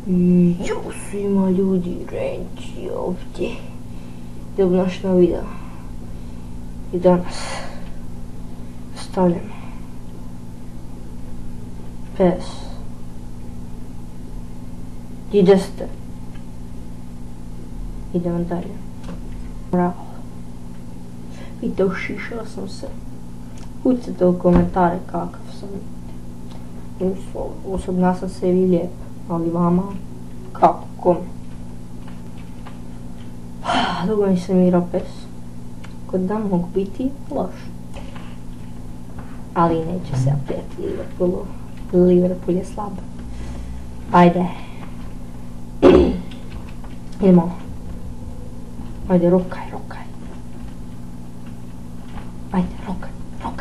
Jo svima ljudi, Renči ovdje. Dobrodošli na video. I danas stavljamo PS. Gdje ste? Idemo dalje. Bravo. Vidite, ušišao sam se. Kucite u komentare kakav sam. Osobno sam se vi lijep, ali vama kako, kome? Dugo nisam igrao PES, kod da mogu biti loš. Ali neće se apeti Liverpoolu, Liverpool je slab. Ajde. Idemo. Ajde, rokaj. Ajde, rokaj.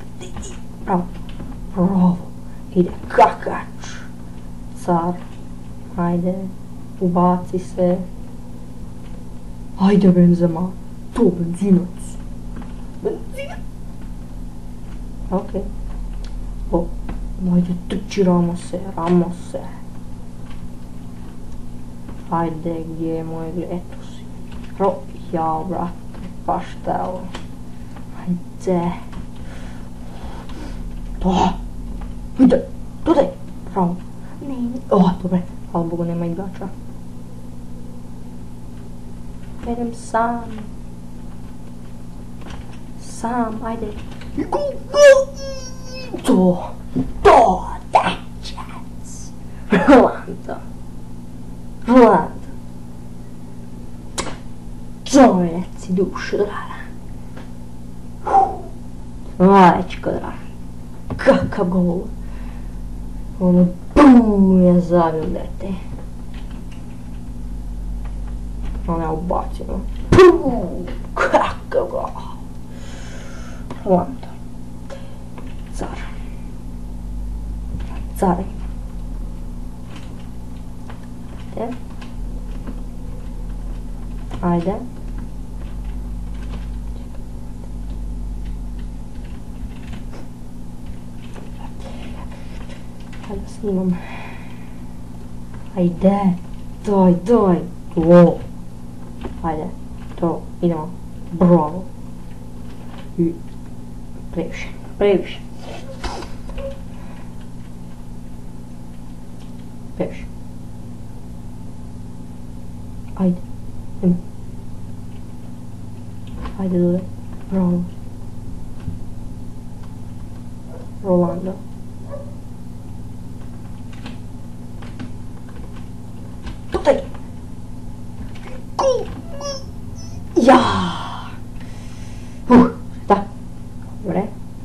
Bravo. Ide Kakač. Car. Ajde. Ubaci se. Ajde, Benzema. To benzinac. Okej. Ajde, trči Ramose. Ajde, gdje je moj Letus? Ja, brate, pa šta je ovo? Ajde. Ide, dodaj. Bravo. Dobre. Hvala Bogu, nema igrača. Idem sam, ajde. To, dečac. Rolando. Čovjeci dušu draga. Majčko draga. Kakav gol. Ono BUM je zavio dete. Ono je ubacio. BUM. Kakav gol. Rolando. Car. Ajde. Ajde snimam. Ajde. Daj. Ajde. To. Idemo. Bravo. Previše. Ajde. Ajde, dole. Bravo. Rolando. Dodaj! Ja! Da. Dobre.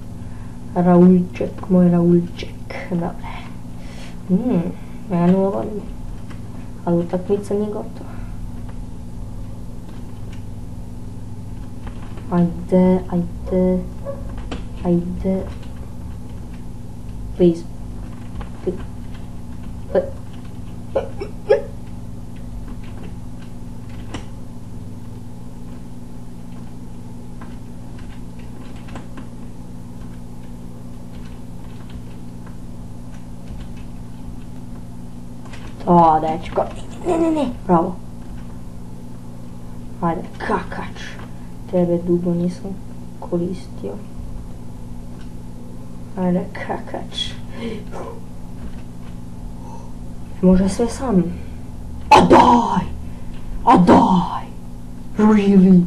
Moj Raulček. Dobre. 1-0 vodim. Ali utakmica nije gotova. Ajde. Please. Dečko. Ne. Bravo. Ajde, Kakač. Tebe dugo nisam koristio. Ajde, Kakač. Može sve sam. A daj! Really?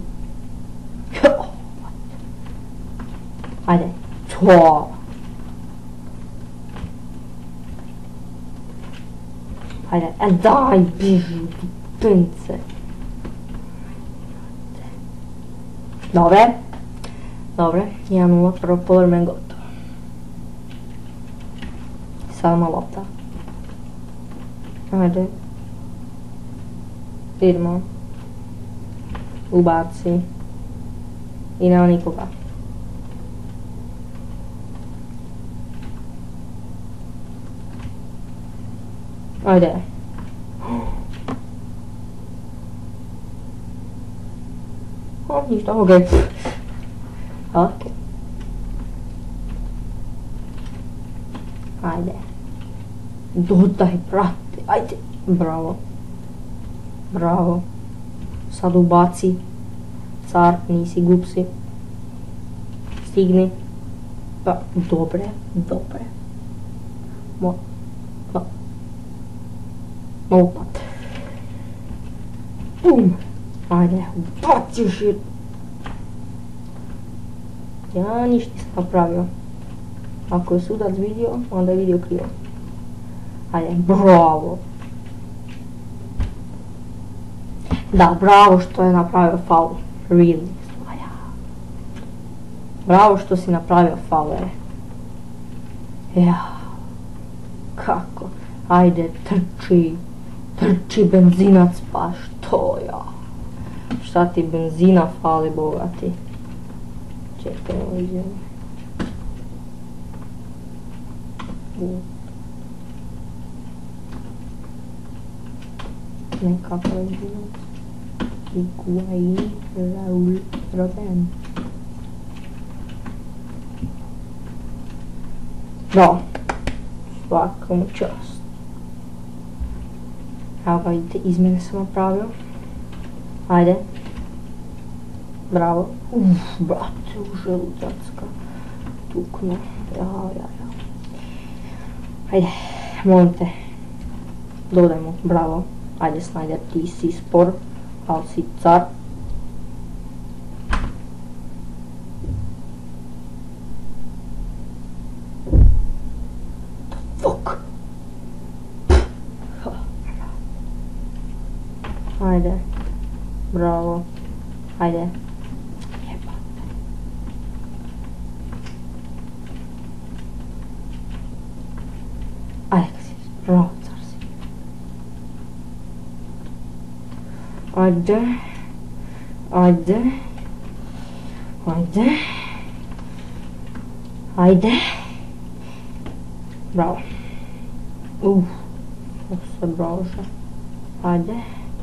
Ajde, to! Ajde, daj, bižu, tu pence. Dobre, 1-0, prvo polovreme gotovo. Sama lopta. Ajde. Idemo. Ubaci. I nema nikoga. Ajde. Ništa, okej. Ajde. Dodaj, brate, ajde. Bravo. Bravo. Sad ubaci. Car, nisi gupsi. Stigni. Pa, dobre. Upad. Ajde, baciš je. Ja ništa nisam napravio. Ako je sudac vidio, onda je vidio krivo. Ajde, bravo. Da, bravo što je napravio faul. Really. Bravo što si napravio faul. Ja. Kako? Ajde, trči benzinac, pa što ja? Šta ti benzina fali, bogati? Čekaj, ovo izvijem. Nekako benzinac. Higuaín, Raúl Rodén. Da, svaka mu čast. Evo ga, vidite, izmjene sam napravio. Ajde. Bravo. Brate, u želudačka. Tukno. Ja. Ajde, molim te. Dodajmo, bravo. Ajde, Snyder, ti si spor, ali si car. Fuck. Ajde. Bravo. Ajde. Jebate. Ajde, kad si. Bravo, car si. Ajde. Bravo. Sve bravo še. Ajde.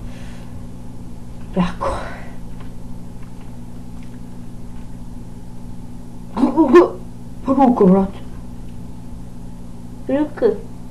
Jako. Ruku, brate. Ruku.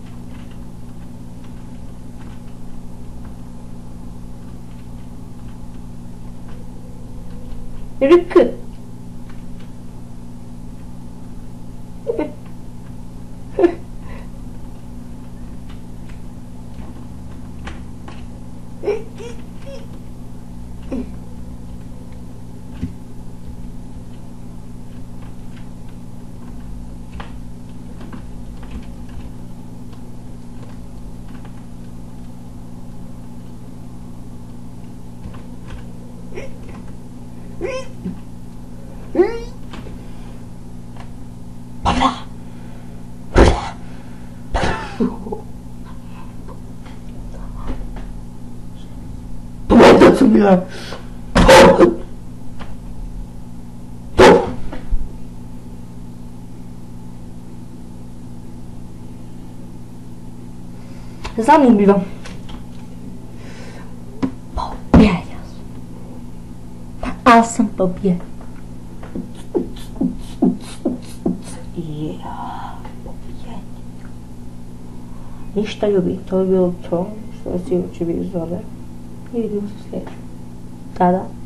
Ja. Zanimljivo. Pobjedio sam. Ali sam pobjedio. Ništa ljubi, to je bilo to što vas juče bio zove. I vidimo se sljedeće. Tada.